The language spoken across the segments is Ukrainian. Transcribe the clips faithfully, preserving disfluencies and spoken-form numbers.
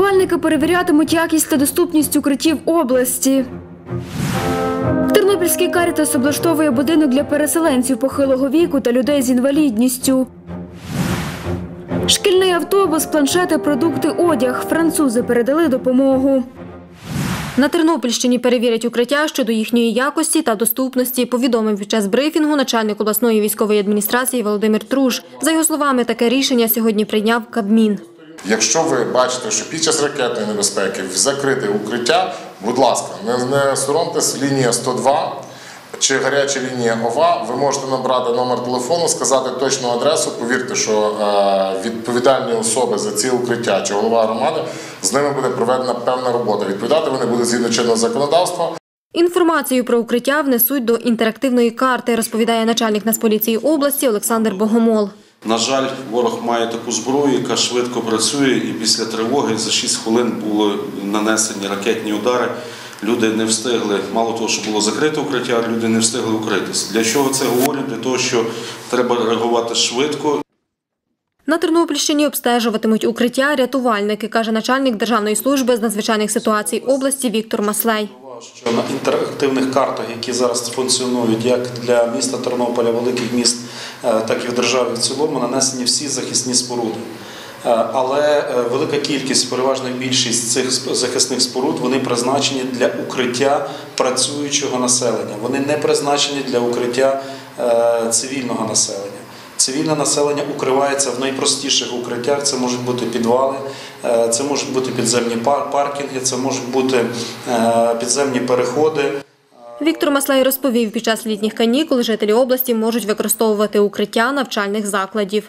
Рятувальники перевірятимуть якість та доступність укриттів області. Тернопільський Карітас облаштовує будинок для переселенців похилого віку та людей з інвалідністю. Шкільний автобус, планшети, продукти, одяг. Французи передали допомогу. На Тернопільщині перевірять укриття щодо їхньої якості та доступності, повідомив під час брифінгу начальник обласної військової адміністрації Володимир Труш. За його словами, таке рішення сьогодні прийняв Кабмін. Якщо ви бачите, що під час ракетної небезпеки закрите укриття, будь ласка, не, не соромтесь, лінія сто два чи гаряча лінія ОВА, ви можете набрати номер телефону, сказати точну адресу, повірте, що е, відповідальні особи за ці укриття чи голова громади, з ними буде проведена певна робота. Відповідати вони будуть згідно чинного законодавства. Інформацію про укриття внесуть до інтерактивної карти, розповідає начальник Нацполіції області Олександр Богомол. На жаль, ворог має таку зброю, яка швидко працює, і після тривоги за шість хвилин були нанесені ракетні удари. Люди не встигли, мало того, що було закрите укриття, люди не встигли укритися. Для чого це говорю? Для того, що треба реагувати швидко. На Тернопільщині обстежуватимуть укриття рятувальники, каже начальник Державної служби з надзвичайних ситуацій області Віктор Маслей. Що на інтерактивних картах, які зараз функціонують як для міста Тернополя, великих міст, так і в державі в цілому, нанесені всі захисні споруди. Але велика кількість, переважна більшість цих захисних споруд, вони призначені для укриття працюючого населення. Вони не призначені для укриття цивільного населення. Цивільне населення укривається в найпростіших укриттях. Це можуть бути підвали, це можуть бути підземні паркінги, це можуть бути підземні переходи. Віктор Маслей розповів, під час літніх канікул жителі області можуть використовувати укриття навчальних закладів.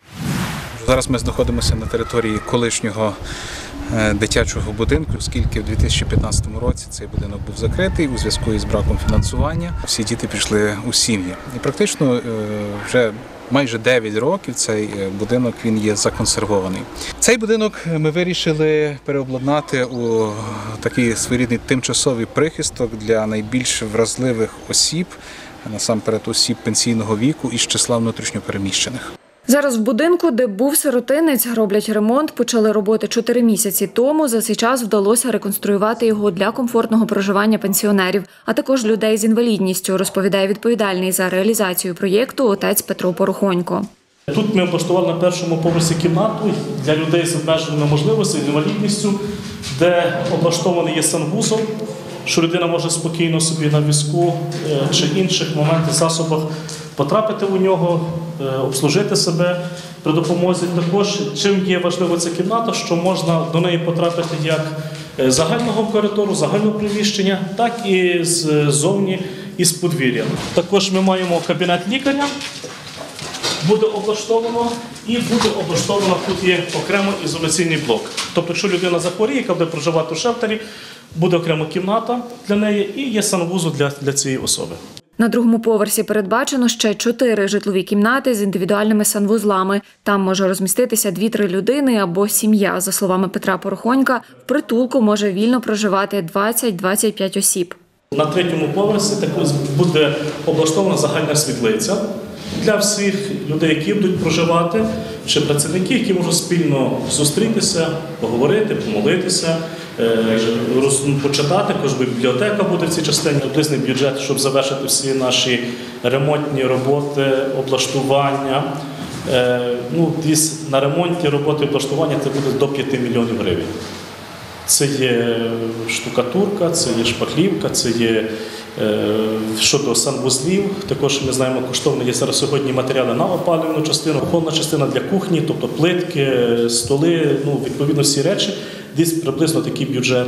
Зараз ми знаходимося на території колишнього дитячого будинку, оскільки в дві тисячі п'ятнадцятому році цей будинок був закритий у зв'язку із браком фінансування. Всі діти пішли у сім'ї. І практично вже майже дев'ять років цей будинок він є законсервований. Цей будинок ми вирішили переобладнати у такий своєрідний тимчасовий прихисток для найбільш вразливих осіб, насамперед осіб пенсійного віку із числа внутрішньопереміщених. Зараз в будинку, де був сиротинець, роблять ремонт, почали роботи чотири місяці тому. За цей час вдалося реконструювати його для комфортного проживання пенсіонерів, а також людей з інвалідністю, розповідає відповідальний за реалізацію проєкту отець Петро Порохонько. Тут ми облаштували на першому поверсі кімнату для людей з обмеженими можливостями, з інвалідністю, де облаштований є санвузол, що людина може спокійно собі на візку чи інших моментах, засобах потрапити у нього, обслужити себе при допомозі. Також, чим є важлива ця кімната, що можна до неї потрапити як з загального коридору, загального приміщення, так і ззовні, із подвір'я. Також ми маємо кабінет лікаря, буде облаштовано, і буде облаштовано, тут є окремо ізоляційний блок. Тобто, якщо людина захворіє, яка буде проживати у шелтері, буде окрема кімната для неї і є санвузол для, для цієї особи. На другому поверсі передбачено ще чотири житлові кімнати з індивідуальними санвузлами. Там може розміститися дві-три людини або сім'я. За словами Петра Порохонька, в притулку може вільно проживати двадцять-двадцять п'ять осіб. На третьому поверсі також буде облаштована загальна світлиця для всіх людей, які будуть проживати, чи працівники, які можуть спільно зустрітися, поговорити, помолитися, почитати. Також бібліотека буде в цій частині. Приблизний бюджет, щоб завершити всі наші ремонтні роботи, облаштування. Ну, на ремонті роботи облаштування це буде до п'яти мільйонів гривень. Це є штукатурка, це є шпаклівка, це є щодо санвузлів. Також ми знаємо, коштовно є зараз сьогодні матеріали на опалювальну частину, кухонна частина для кухні, тобто плитки, столи, ну, відповідно всі речі. Десь приблизно такий бюджет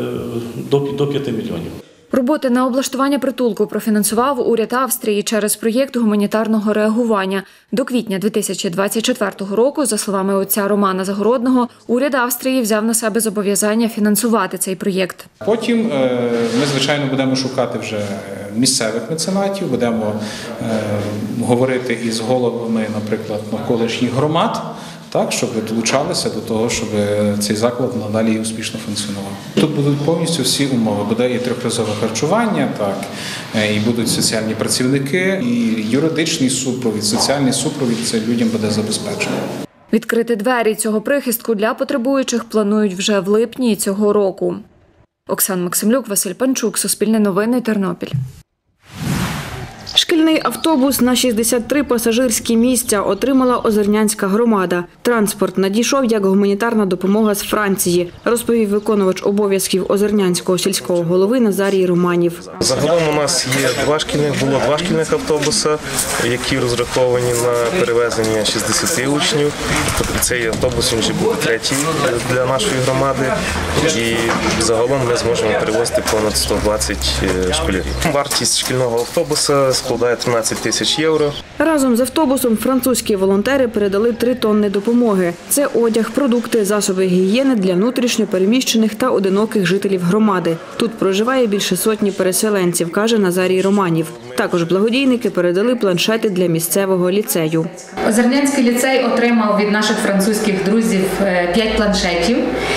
до п'яти мільйонів. Роботи на облаштування притулку профінансував уряд Австрії через проєкт гуманітарного реагування. До квітня дві тисячі двадцять четвертого року, за словами отця Романа Загородного, уряд Австрії взяв на себе зобов'язання фінансувати цей проєкт. Потім ми, звичайно, будемо шукати вже місцевих меценатів, будемо говорити із головами, наприклад, навколишніх громад, так, щоб долучалися до того, щоб цей заклад надалі успішно функціонував. Тут будуть повністю всі умови. Буде і трьохразове харчування, так, і будуть соціальні працівники, і юридичний супровід, соціальний супровід це людям буде забезпечено. Відкрити двері цього прихистку для потребуючих планують вже в липні цього року. Оксана Максимлюк, Василь Панчук, Суспільне новини, Тернопіль. Шкільний автобус на шістдесят три пасажирські місця отримала Озернянська громада. Транспорт надійшов як гуманітарна допомога з Франції, розповів виконувач обов'язків Озернянського сільського голови Назарій Романів. Загалом у нас є два шкільних, було два шкільних автобуси, які розраховані на перевезення шістдесят учнів. Цей автобус він вже був третій для нашої громади. І загалом ми зможемо перевозити понад сто двадцять школярів. Вартість шкільного автобуса складає тринадцять тисяч євро. Разом з автобусом французькі волонтери передали три тонни допомоги. Це одяг, продукти, засоби гігієни для внутрішньо переміщених та одиноких жителів громади. Тут проживає більше сотні переселенців, каже Назарій Романів. Також благодійники передали планшети для місцевого ліцею. Озернянський ліцей отримав від наших французьких друзів п'ять планшетів.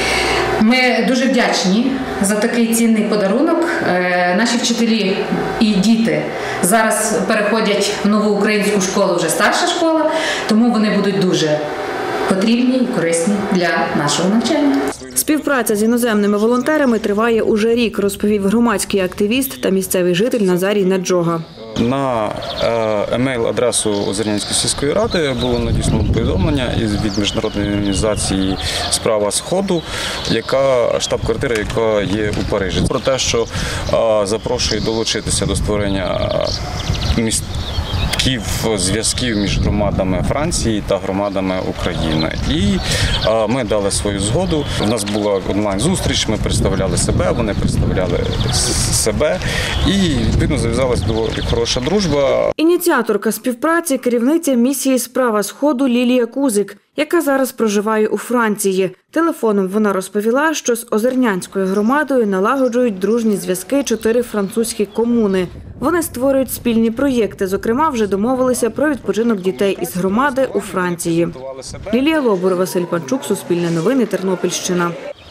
Ми дуже вдячні за такий цінний подарунок. Наші вчителі і діти зараз переходять в нову українську школу, вже старша школа, тому вони будуть дуже потрібні і корисні для нашого навчання. Співпраця з іноземними волонтерами триває уже рік, розповів громадський активіст та місцевий житель Назарій Наджога. На емейл-адресу Озернянської сільської ради було надіслано повідомлення від міжнародної організації «Справа Сходу», яка штаб-квартира, яка є у Парижі, про те, що запрошує долучитися до створення міст. Зв'язків між громадами Франції та громадами України. І а, ми дали свою згоду. У нас була онлайн-зустріч, ми представляли себе, вони представляли себе. І, відповідно, зав'язалася доволі хороша дружба. Ініціаторка співпраці – керівниця місії «Справа Сходу» Лілія Кузик, яка зараз проживає у Франції. Телефоном вона розповіла, що з Озернянською громадою налагоджують дружні зв'язки чотири французькі комуни. Вони створюють спільні проєкти, зокрема, вже домовилися про відпочинок дітей із громади у Франції. Лілія Лобур, Василь Панчук, Суспільне новини, Тернопільщина.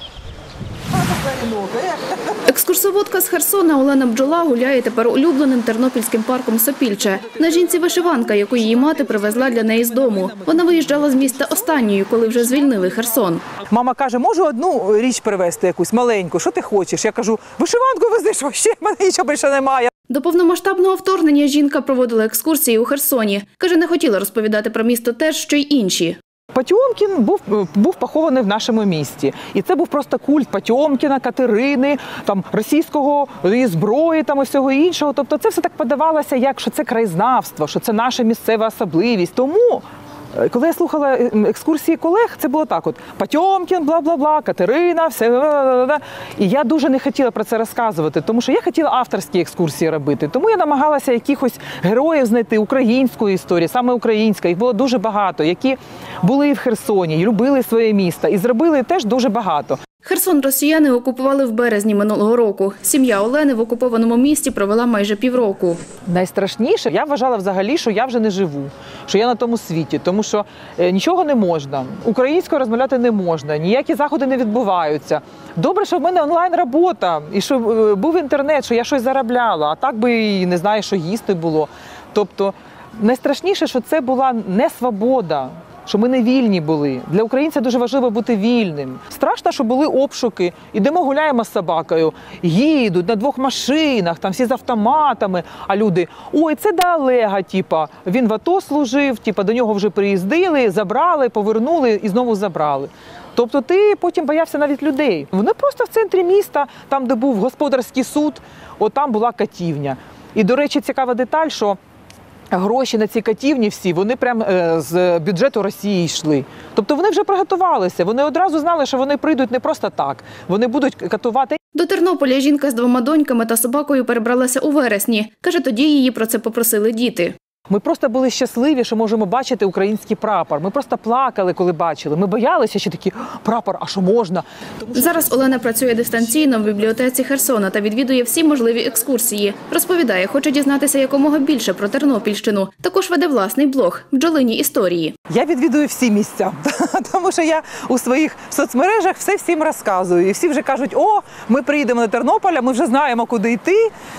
Екскурсоводка з Херсона Олена Бджола гуляє тепер улюбленим тернопільським парком Сопільче. На жінці вишиванка, яку її мати привезла для неї з дому. Вона виїжджала з міста останньою, коли вже звільнили Херсон. Мама каже, можу одну річ привезти якусь маленьку, що ти хочеш? Я кажу, вишиванку вези, що ще в мене нічого більше немає. До повномасштабного вторгнення жінка проводила екскурсії у Херсоні. Каже, не хотіла розповідати про місто теж, що й інші. Потьомкін був, був похований в нашому місті. І це був просто культ Потьомкіна, Катерини, там, російського зброї там, і всього іншого. Тобто це все так подавалося, як що це краєзнавство, що це наша місцева особливість. Тому, коли я слухала екскурсії колег, це було так от. Потьомкін, бла-бла-бла, Катерина, все. Бла-бла-бла. І я дуже не хотіла про це розказувати, тому що я хотіла авторські екскурсії робити. Тому я намагалася якихось героїв знайти української історії, саме українська. Їх було дуже багато, які були в Херсоні, любили своє місто і зробили теж дуже багато. Херсон росіяни окупували в березні минулого року. Сім'я Олени в окупованому місті провела майже півроку. Найстрашніше, я вважала взагалі, що я вже не живу, що я на тому світі, тому що нічого не можна, українською розмовляти не можна, ніякі заходи не відбуваються. Добре, що в мене онлайн-робота, і що був інтернет, що я щось заробляла, а так би і не знаю, що їсти було. Тобто найстрашніше, що це була не свобода, що ми не вільні були. Для українця дуже важливо бути вільним. Страшно, що були обшуки. Ідемо гуляємо з собакою, їдуть на двох машинах, там всі з автоматами, а люди, ой, це до Олега, типа, він в АТО служив, типа, до нього вже приїздили, забрали, повернули і знову забрали. Тобто ти потім боявся навіть людей. Вони просто в центрі міста, там, де був господарський суд, от там була катівня. І, до речі, цікава деталь, що гроші на ці катівні всі, вони прямо з бюджету Росії йшли. Тобто вони вже приготувалися, вони одразу знали, що вони прийдуть не просто так, вони будуть катувати. До Тернополя жінка з двома доньками та собакою перебралася у вересні. Каже, тоді її про це попросили діти. Ми просто були щасливі, що можемо бачити український прапор. Ми просто плакали, коли бачили. Ми боялися, що такі, прапор, а що можна? Тому що... Зараз Олена працює дистанційно в бібліотеці Херсона та відвідує всі можливі екскурсії. Розповідає, хоче дізнатися якомога більше про Тернопільщину. Також веде власний блог «Бджолині історії». Я відвідую всі місця, тому що я у своїх соцмережах все всім розказую. І всі вже кажуть, о, ми приїдемо на Тернопіль, ми вже знаємо, куди йти.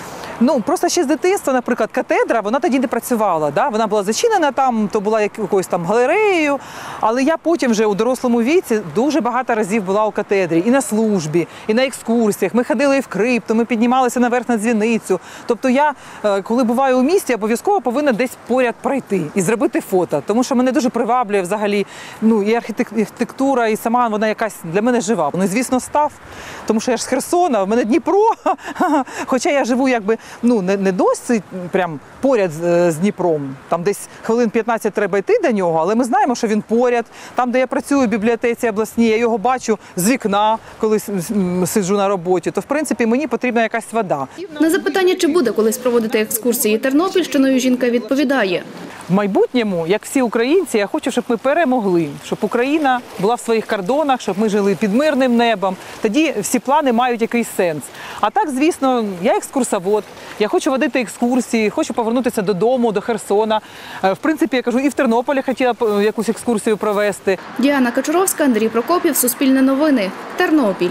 Ну, просто ще з дитинства, наприклад, катедра, вона тоді не працювала. Да? Вона була зачинена там, то була якоюсь там галереєю. Але я потім вже у дорослому віці дуже багато разів була у катедрі. І на службі, і на екскурсіях. Ми ходили і в крипту, ми піднімалися наверх на дзвіницю. Тобто я, коли буваю у місті, обов'язково повинна десь поряд пройти і зробити фото. Тому що мене дуже приваблює взагалі ну, і архітектура, і сама вона якась для мене жива. Ну, і, звісно, став, тому що я ж з Херсона, в мене Дніпро. Хоча я живу якби ну, не, не досить прям поряд з, з Дніпром. Там десь хвилин п'ятнадцять треба йти до нього, але ми знаємо, що він поряд. Там, де я працюю в бібліотеці обласній, я його бачу з вікна, коли сиджу на роботі. То, в принципі, мені потрібна якась вода. На запитання, чи буде колись проводити екскурсії Тернопільщиною, жінка відповідає. В майбутньому, як всі українці, я хочу, щоб ми перемогли, щоб Україна була в своїх кордонах, щоб ми жили під мирним небом. Тоді всі плани мають якийсь сенс. А так, звісно, я екскурсовод, я хочу водити екскурсії, хочу повернутися додому, до Херсона. В принципі, я кажу, і в Тернополі хотіла б якусь екскурсію провести. Діана Качуровська, Андрій Прокопів, Суспільне новини, Тернопіль.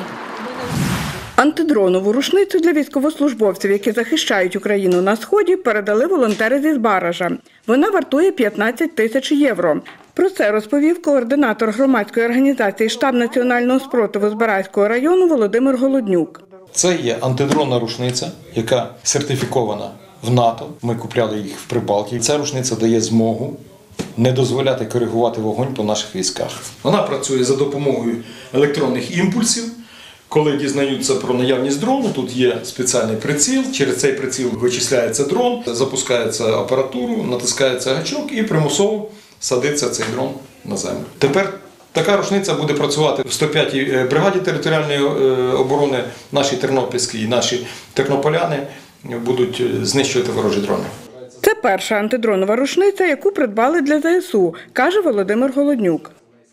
Антидронову рушницю для військовослужбовців, які захищають Україну на Сході, передали волонтери зі Збаража. Вона вартує п'ятнадцять тисяч євро. Про це розповів координатор громадської організації «Штаб національного спротиву» Збаразького району Володимир Голоднюк. Це є антидронна рушниця, яка сертифікована в НАТО. Ми купляли їх в Прибалтії. Ця рушниця дає змогу не дозволяти коригувати вогонь по наших військах. Вона працює за допомогою електронних імпульсів. Коли дізнаються про наявність дрону, тут є спеціальний приціл, через цей приціл вичисляється дрон, запускається апаратуру, натискається гачок і примусово садиться цей дрон на землю. Тепер така рушниця буде працювати в сто п'ятій бригаді територіальної оборони, нашій тернопільській і наші тернополяни будуть знищувати ворожі дрони. Це перша антидронова рушниця, яку придбали для зе ес у, каже Володимир Голоднюк.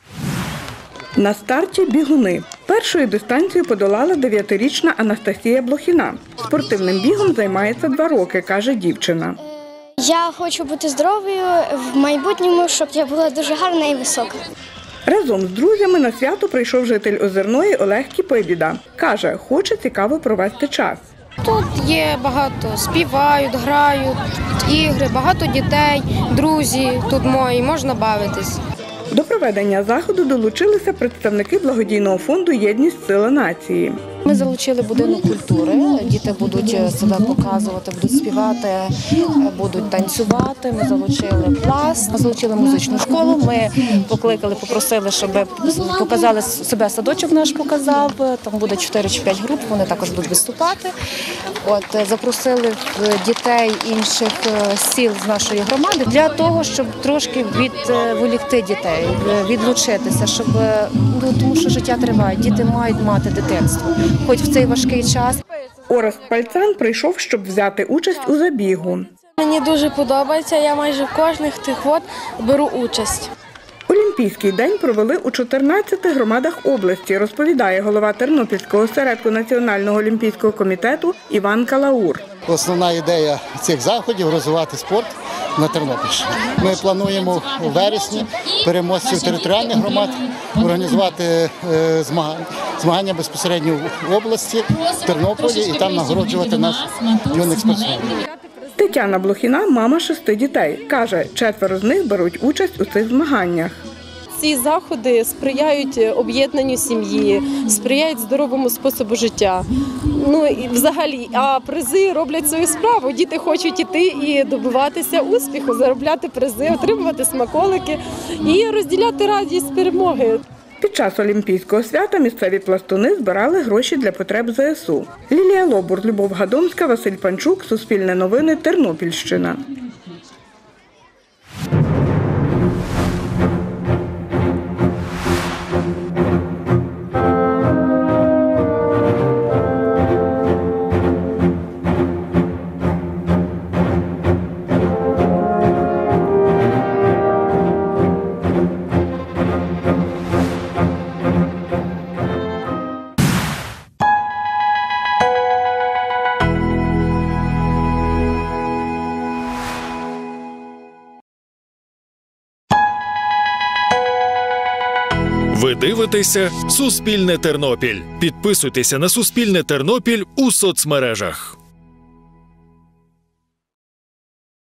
На старті бігуни. Першою дистанцію подолала дев'ятирічна Анастасія Блохіна. Спортивним бігом займається два роки, каже дівчина. Я хочу бути здоровою в майбутньому, щоб я була дуже гарна і висока. Разом з друзями на свято прийшов житель Озерної Олег Кіпибіда. Каже, хоче цікаво провести час. Тут є багато, співають, грають, ігри, багато дітей, друзі тут мої, можна бавитись. До проведення заходу долучилися представники благодійного фонду «Єдність – сила нації». Ми залучили будинок культури, діти будуть себе показувати, будуть співати, будуть танцювати. Ми залучили пласт, ми залучили музичну школу, ми покликали, попросили, щоб показали себе, садочок наш показав, там буде чотири чи п'ять груп, вони також будуть виступати. От, запросили дітей інших сіл з нашої громади для того, щоб трошки відволікти дітей, відлучитися, щоб, ну, тому що життя триває, діти мають мати дитинство. Хоч в цей важкий час. Орест Пальцан прийшов, щоб взяти участь у забігу. Мені дуже подобається, я майже в кожних тих вод беру участь. Олімпійський день провели у чотирнадцяти громадах області, розповідає голова Тернопільського осередку Національного олімпійського комітету Іван Калаур. Основна ідея цих заходів – розвивати спорт на Тернопільщині. Ми плануємо у вересні переможців територіальних громад організувати змагання, змагання безпосередньо в області, в Тернополі, і там нагороджувати наших юних спортсменів. Тетяна Блохіна – мама шести дітей. Каже, четверо з них беруть участь у цих змаганнях. Ці заходи сприяють об'єднанню сім'ї, сприяють здоровому способу життя. Ну і взагалі, а призи роблять свою справу. Діти хочуть іти і добиватися успіху, заробляти призи, отримувати смаколики і розділяти радість перемоги. Під час Олімпійського свята місцеві пластуни збирали гроші для потреб зе ес у. Лілія Лобур, Любов Гадомська, Василь Панчук, Суспільне новини, Тернопільщина. Ви дивитеся «Суспільне Тернопіль». Підписуйтеся на «Суспільне Тернопіль» у соцмережах.